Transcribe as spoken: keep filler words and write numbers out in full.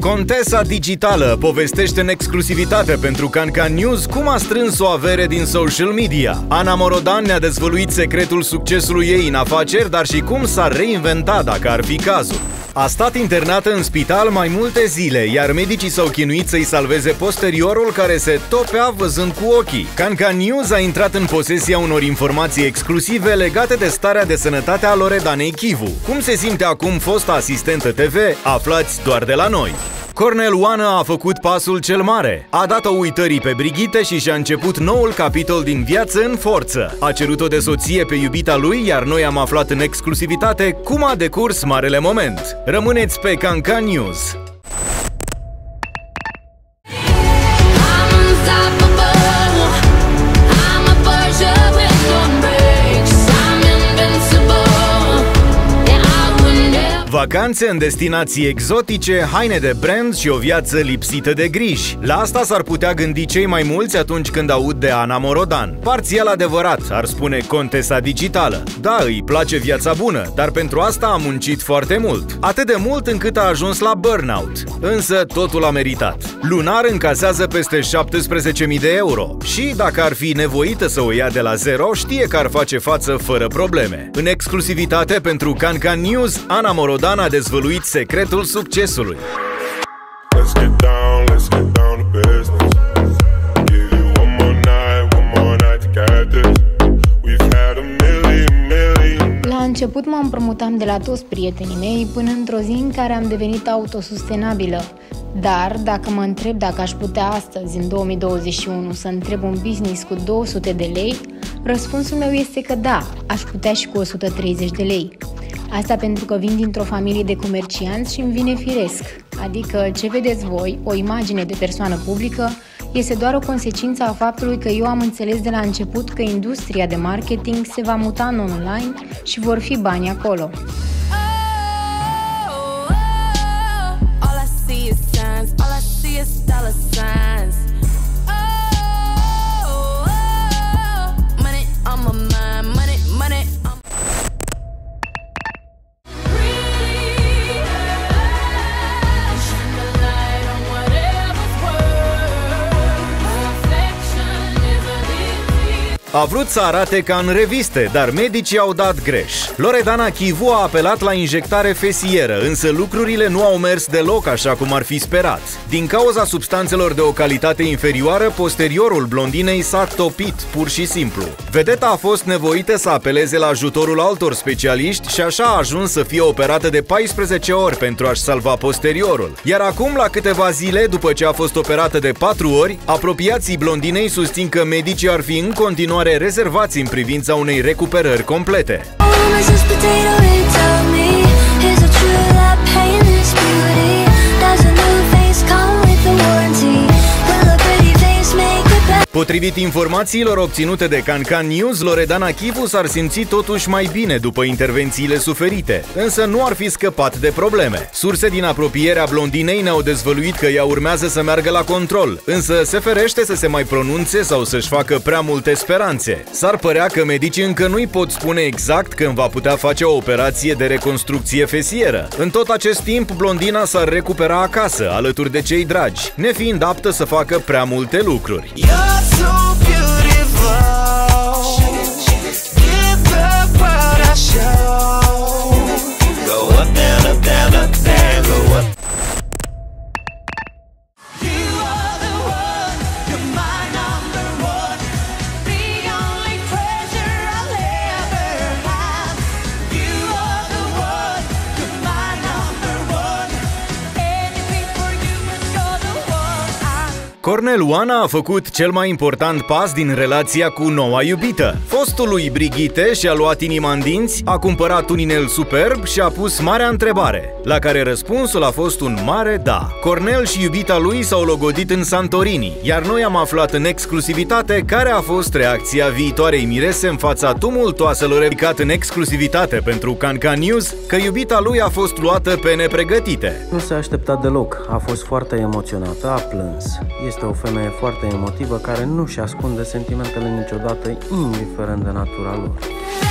Contesa digitală povestește în exclusivitate pentru CanCan News cum a strâns o avere din social media. Ana Morodan ne-a dezvăluit secretul succesului ei în afaceri, dar și cum s-a reinventat dacă ar fi cazul. A stat internată în spital mai multe zile, iar medicii s-au chinuit să-i salveze posteriorul, care se topea văzând cu ochii. CanCan News a intrat în posesia unor informații exclusive legate de starea de sănătate a Loredanei Chivu. Cum se simte acum fosta asistentă T V? Aflați doar de la noi. Cornel Oană a făcut pasul cel mare. A dat-o uitării pe Brigitte și și-a început noul capitol din viață în forță. A cerut-o de soție pe iubita lui, iar noi am aflat în exclusivitate cum a decurs marele moment. Rămâneți pe CanCan News! Vacanțe în destinații exotice, haine de brand și o viață lipsită de griji. La asta s-ar putea gândi cei mai mulți atunci când aud de Ana Morodan. Parțial adevărat, ar spune Contesa digitală. Da, îi place viața bună, dar pentru asta a muncit foarte mult. Atât de mult încât a ajuns la burnout. Însă totul a meritat. Lunar încasează peste șaptesprezece mii de euro și, dacă ar fi nevoită să o ia de la zero, știe că ar face față fără probleme. În exclusivitate pentru CanCan News, Ana Morodan a dezvăluit secretul succesului. La început mă împrumutam de la toți prietenii mei până într-o zi în care am devenit autosustenabilă. Dar, dacă mă întreb dacă aș putea astăzi, în două mii douăzeci și unu, să întreb un business cu două sute de lei, răspunsul meu este că da, aș putea și cu o sută treizeci de lei. Asta pentru că vin dintr-o familie de comercianți și îmi vine firesc. Adică, ce vedeți voi, o imagine de persoană publică, este doar o consecință a faptului că eu am înțeles de la început că industria de marketing se va muta în online și vor fi bani acolo. A vrut să arate ca în reviste, dar medicii au dat greș. Loredana Chivu a apelat la injectare fesieră, însă lucrurile nu au mers deloc așa cum ar fi sperat. Din cauza substanțelor de o calitate inferioară, posteriorul blondinei s-a topit, pur și simplu. Vedeta a fost nevoită să apeleze la ajutorul altor specialiști și așa a ajuns să fie operată de paisprezece ori pentru a-și salva posteriorul. Iar acum, la câteva zile după ce a fost operată de patru ori, apropiații blondinei susțin că medicii ar fi în continuare rezervați în privința unei recuperări complete. Potrivit informațiilor obținute de CanCan News, Loredana Chivu s-ar simți totuși mai bine după intervențiile suferite, însă nu ar fi scăpat de probleme. Surse din apropierea blondinei ne-au dezvăluit că ea urmează să meargă la control, însă se ferește să se mai pronunțe sau să-și facă prea multe speranțe. S-ar părea că medicii încă nu-i pot spune exact când va putea face o operație de reconstrucție fesieră. În tot acest timp, blondina s-ar recupera acasă, alături de cei dragi, nefiind aptă să facă prea multe lucruri. So beautiful, give the world a show. Go up, down, up, down, up, down, go up. You are the one, you're my number one, the only treasure I'll ever have. You are the one, you're my number one, anything for you, you're the one I... Cornel Oană a făcut cel mai important pas din relația cu noua iubită. Fostul lui Brigitte și-a luat inima în dinți, a cumpărat un inel superb și a pus marea întrebare, la care răspunsul a fost un mare da. Cornel și iubita lui s-au logodit în Santorini, iar noi am aflat în exclusivitate care a fost reacția viitoarei mirese în fața tumultoaselor, ridicat în exclusivitate pentru CanCan News că iubita lui a fost luată pe nepregătite. Nu se aștepta deloc, a fost foarte emoționată, a plâns. Este o femeie foarte emotivă care nu-și ascunde sentimentele niciodată, indiferent de natura lor.